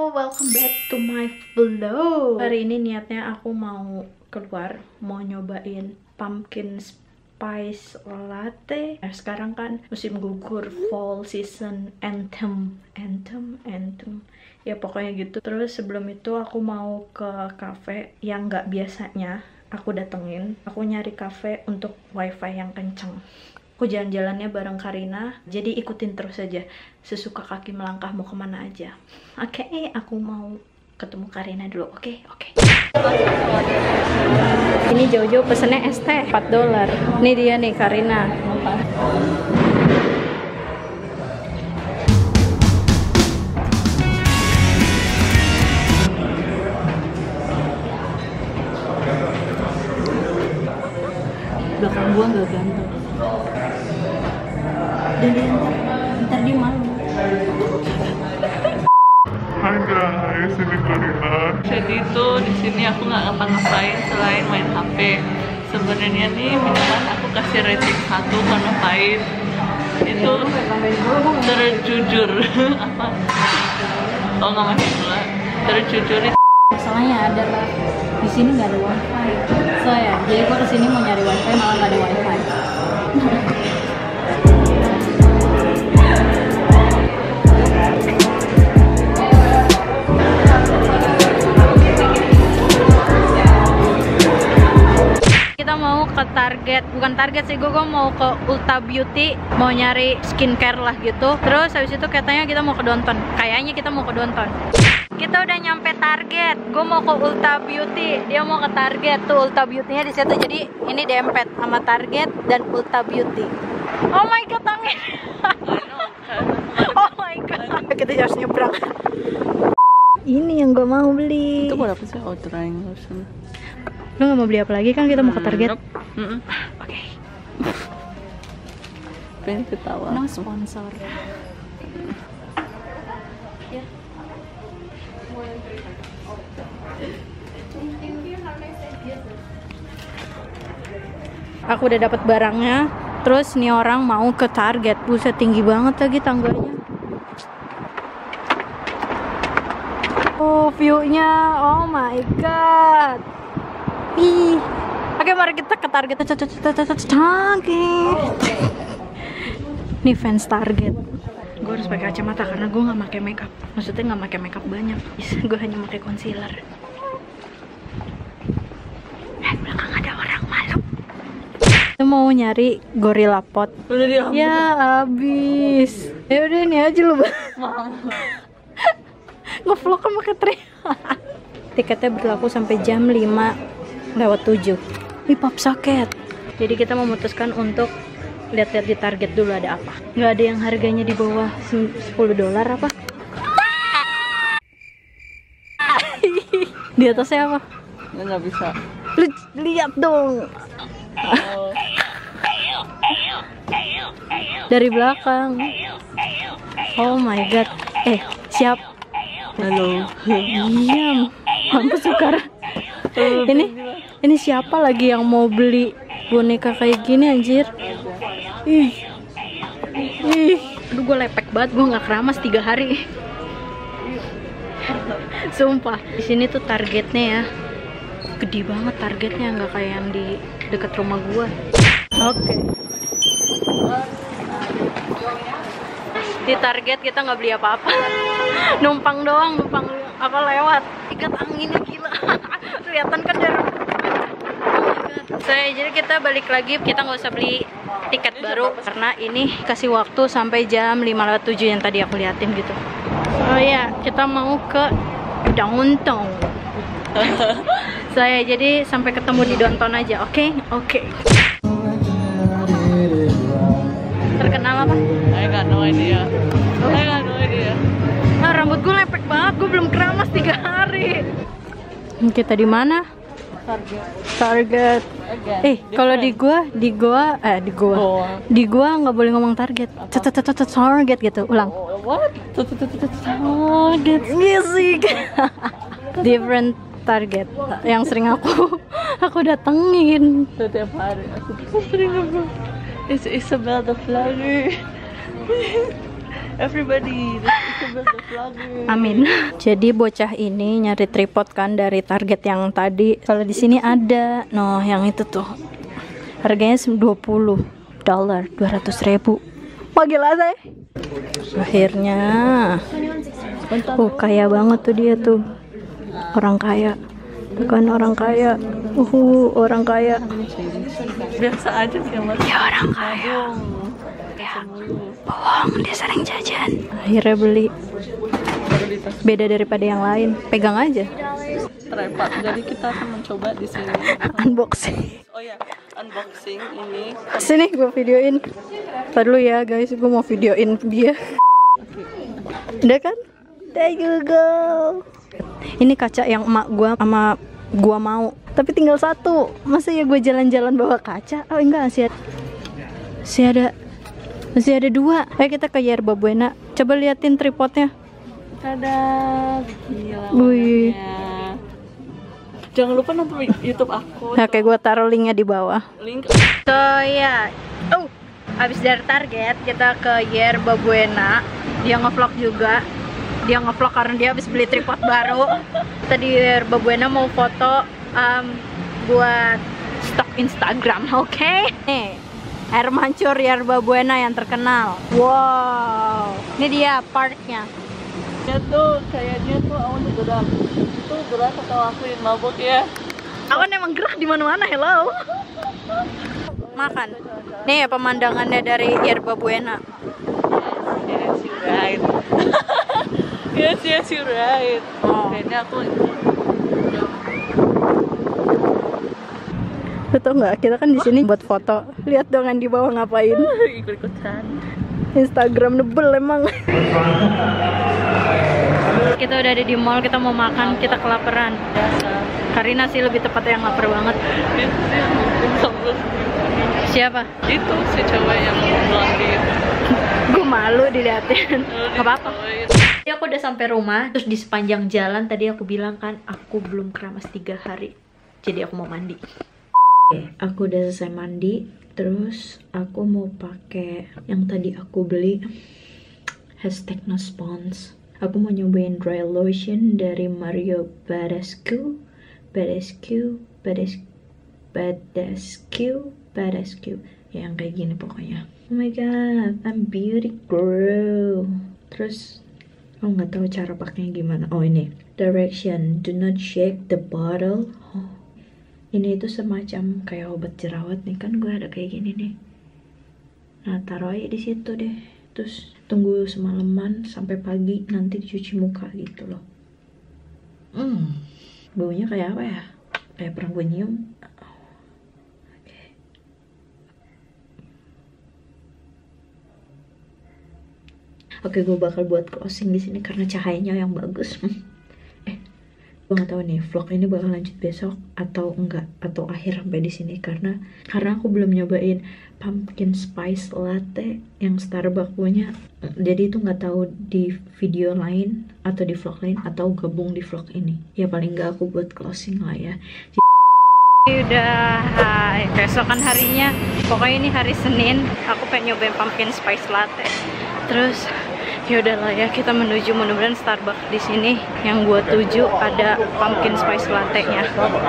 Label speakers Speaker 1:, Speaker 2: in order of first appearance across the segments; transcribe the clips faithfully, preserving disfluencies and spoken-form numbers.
Speaker 1: Halo, welcome back to my vlog. Hari ini niatnya aku mau keluar, mau nyobain pumpkin spice latte. Nah, sekarang kan musim gugur, fall season, anthem, anthem, anthem. Ya pokoknya gitu. Terus sebelum itu aku mau ke cafe yang nggak biasanya aku datengin. Aku nyari cafe untuk wifi yang kenceng. Aku jalan-jalannya bareng Karina, jadi ikutin terus aja. Sesuka kaki melangkah mau kemana aja. Oke, okay, aku mau ketemu Karina dulu. Oke, okay? oke. Okay. Ini Jojo pesennya es teh empat dolar. Ini dia nih Karina. Belakang gua nggak ganteng. Dan dia ntar, ntar dia malu.
Speaker 2: Hai guys, ini Karina. Jadi itu di sini aku nggak ngapa-ngapain selain main H P. Sebenarnya nih minuman aku kasih rating satu karena pahit. Itu terjujur apa? Oh nggak masih gula. Terjujur.
Speaker 1: Masalahnya adalah di sini nggak ada wifi. So ya, jadi gua kesini mau nyari wifi malah nggak ada wifi. Kita mau ke Target, bukan Target sih, gue mau ke Ulta Beauty, mau nyari skincare lah gitu. Terus habis itu katanya kita mau ke Downtown, kayaknya kita mau ke Downtown. Kita udah nyampe Target, gue mau ke Ulta Beauty, dia mau ke Target. Tuh Ulta Beauty-nya di situ, jadi ini dempet sama Target dan Ulta Beauty. Oh my god, angin. Oh my god, kita harus nyebrang. Ini yang gue mau beli.
Speaker 2: Itu buat apa sih? Oh, triangle.
Speaker 1: Lo gak mau beli apa lagi kan? Kita mau ke Target.
Speaker 2: Nope. Mm -mm.
Speaker 1: Oke. Okay.
Speaker 2: Pengen ketawa.
Speaker 1: No sponsor. Ya. Aku udah dapat barangnya. Terus nih orang mau ke Target. Buset, tinggi banget lagi tangganya. Oh, view-nya. Oh my god. Ih. Oke, mari kita ke Target. Target. Nih fans Target. Gue harus pakai kacamata karena gue nggak pakai makeup. Maksudnya nggak pakai makeup banyak. Gue hanya pakai concealer. Eh, belakang ada orang malu. Kita mau nyari Gorilla Pot.
Speaker 2: Udah diambil.
Speaker 1: Ya habis. Ya udah ini aja lu. Ngevlog kan pakai trik. Tiketnya berlaku sampai jam lima lewat tujuh. Ini pop socket. Jadi kita memutuskan untuk lihat-lihat di Target dulu ada apa. Nggak ada yang harganya di bawah sepuluh dolar apa? Di atasnya apa?
Speaker 2: Nggak bisa.
Speaker 1: Lu lihat dong.
Speaker 2: Oh.
Speaker 1: Dari belakang. Oh my god. Eh, siap.
Speaker 2: Halo.
Speaker 1: Diam. Mampus Sukar. Ini ini siapa lagi yang mau beli boneka kayak gini anjir? Ih. Ih. Aduh, gue lepek banget, gue nggak keramas tiga hari. Sumpah, di sini tuh Targetnya ya. Gede banget Targetnya, nggak kayak yang di dekat rumah gue. Oke. Okay. Di Target kita nggak beli apa-apa. Numpang doang, numpang apa lewat. Ikat anginnya gila. Kelihatan kan dari. So, jadi kita balik lagi, kita nggak usah beli tiket baru karena ini kasih waktu sampai jam lima lewat tujuh yang tadi aku liatin gitu. Oh iya, kita mau ke Downtown. Saya so, jadi sampai ketemu di Downtown aja, oke? Okay? Oke. Okay. Terkenal apa?
Speaker 2: I got no idea. I got no idea.
Speaker 1: Nah, rambut gue lepek banget, gue belum keramas tiga hari. Kita di mana?
Speaker 2: Target.
Speaker 1: Target.
Speaker 2: Again,
Speaker 1: eh, kalau di gua, di gua, eh di gua,
Speaker 2: oh.
Speaker 1: di gua nggak boleh ngomong Target. Target gitu, ulang.
Speaker 2: Oh, what? Target.
Speaker 1: Music. Different Target yang sering aku aku datengin.
Speaker 2: Setiap hari aku sering apa? It's Isabel the Flagger. Everybody.
Speaker 1: Amin. Jadi bocah ini nyari tripod kan dari Target yang tadi. Kalau di sini ada, noh yang itu tuh. Harganya dua puluh dolar, dua ratus ribu. Wah gila saya. Akhirnya. Oh kaya banget tuh dia tuh. Orang kaya. Bukan orang kaya. Uhu, orang kaya.
Speaker 2: Biasa aja sih Mas.
Speaker 1: Ya orang kaya. Ya, bohong, dia sering jajan. Akhirnya beli. Beda daripada yang lain. Pegang aja.
Speaker 2: Tripod. Jadi kita akan mencoba di sini.
Speaker 1: Unboxing.
Speaker 2: Oh ya, unboxing ini.
Speaker 1: Sini gue videoin. Ntar dulu ya guys, gue mau videoin dia. Udah kan? There you go. Ini kaca yang emak gue sama gue mau. Tapi tinggal satu. Masa ya gue jalan-jalan bawa kaca? Oh enggak, masih ada. Masih ada. Masih ada dua. Ayo kita ke Yerba Buena. Coba liatin tripodnya.
Speaker 2: Tada. Gila.
Speaker 1: Wih.
Speaker 2: Jangan lupa nonton YouTube aku.
Speaker 1: Oke, gue taruh linknya di bawah.
Speaker 2: Link.
Speaker 1: So ya, oh, abis dari Target kita ke Yerba Buena. Dia ngevlog juga. Dia ngevlog karena dia habis beli tripod baru. Tadi Yerba Buena mau foto um, buat stok Instagram, oke? Okay? Nih, air mancur Yerba Buena yang terkenal. Wow, ini dia parknya.
Speaker 2: Dia tuh kayaknya tuh awan tuh gerak. Itu gerak atau aku yang mabuk ya?
Speaker 1: Awan emang gerak di mana-mana, hello. Makan. Nih pemandangannya dari Yerba Buena.
Speaker 2: Yes, you right. Yes, yes, you right.
Speaker 1: Oh.
Speaker 2: Kayaknya aku.
Speaker 1: Lu tau nggak? Kita kan di sini buat foto. Lihat dong yang di bawah ngapain?
Speaker 2: Ikut-ikutan.
Speaker 1: Instagram nebel emang. Kita udah ada di mall, kita mau makan, kita kelaparan. Karina sih lebih tepat yang lapar banget. Siapa?
Speaker 2: Itu si cewek yang blondie.
Speaker 1: Gue malu diliatin. Gak apa-apa.
Speaker 2: Jadi
Speaker 1: aku udah sampai rumah, terus di sepanjang jalan tadi aku bilang kan, aku belum keramas tiga hari. Jadi aku mau mandi. Oke, aku udah selesai mandi, terus aku mau pakai yang tadi aku beli. Hashtag no spons. Aku mau nyobain dry lotion dari Mario Badescu. Badescu, Badescu, Badescu, Badescu. Ya, yang kayak gini pokoknya. Oh my god, I'm beauty girl. Terus aku oh, nggak tahu cara pakainya gimana. Oh ini, direction, do not shake the bottle. Oh, ini itu semacam kayak obat jerawat nih, kan gue ada kayak gini nih. Nah taruh aja di situ deh. Terus tunggu semalaman sampai pagi, nanti dicuci muka gitu loh. Hmm, baunya kayak apa ya? Kayak pernah gue nyium. Oke. Oke, gue bakal buat closing di sini karena cahayanya yang bagus. eh, gue nggak tahu nih vlog ini bakal lanjut besok atau enggak, atau akhir sampai di sini karena karena aku belum nyobain pumpkin spice latte yang Starbucks punya. Jadi itu nggak tahu di video lain atau di vlog lain atau gabung di vlog ini. Ya paling nggak aku buat closing lah ya. Udah keesokan harinya, pokoknya ini hari Senin, aku pengen nyobain pumpkin spice latte. Terus ya udahlah ya, kita menuju, mudah-mudahan Starbucks di sini yang gua tuju ada pumpkin spice latte-nya.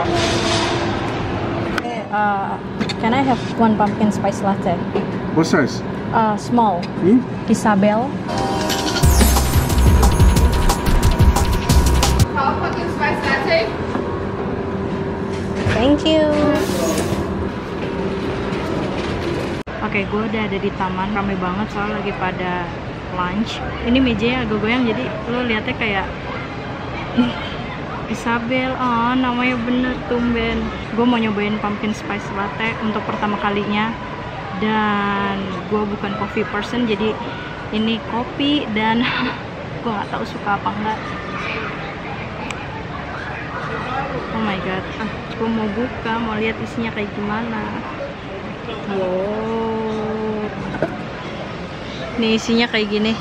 Speaker 1: Uh, can I have one pumpkin spice latte?
Speaker 3: What size?
Speaker 1: Uh, small.
Speaker 3: Hmm?
Speaker 1: Isabel.
Speaker 4: Pumpkin spice latte.
Speaker 1: Thank you. Oke, gue udah ada di taman, ramai banget soalnya lagi pada lunch. Ini mejanya agak goyang, jadi lo liatnya kayak Isabel. Oh, namanya bener, tumben. Gue mau nyobain pumpkin spice latte untuk pertama kalinya. Dan gue bukan coffee person, jadi ini kopi dan gue nggak tahu suka apa enggak. Oh my god, ah, gue mau buka, mau lihat isinya kayak gimana. Wow, nih isinya kayak gini.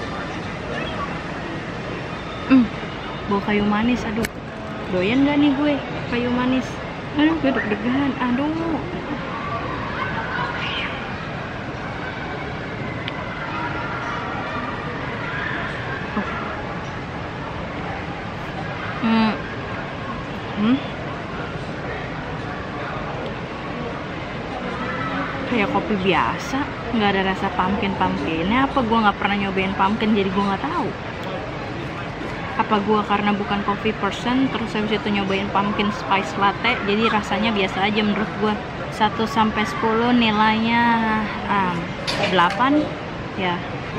Speaker 1: Hmm, bau kayu manis, aduh. Doyan gak nih gue kayu manis? Aduh, gue deg-degan, aduh. Oke, kayak kopi biasa, nggak ada rasa pumpkin-pumpkinnya. Apa gue nggak pernah nyobain pumpkin jadi gue nggak tahu? Apa gue karena bukan coffee person terus habis itu nyobain pumpkin spice latte jadi rasanya biasa aja menurut gue. Satu sampai sepuluh nilainya um, delapan ya.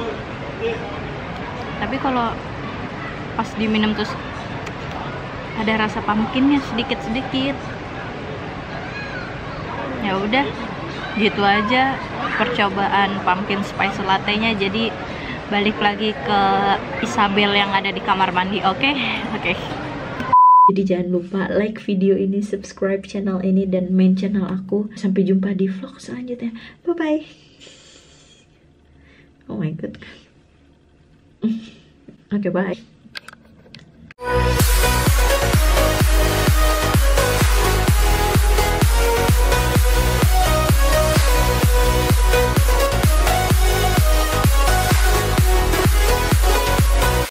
Speaker 1: Tapi kalau pas diminum terus ada rasa pumpkinnya sedikit-sedikit. Ya udah, gitu aja percobaan pumpkin spice latte-nya. Jadi balik lagi ke Isabel yang ada di kamar mandi, oke? Okay? Oke. Okay. Jadi jangan lupa like video ini, subscribe channel ini, dan main channel aku. Sampai jumpa di vlog selanjutnya. Bye-bye. Oh my god. Oke, okay, bye.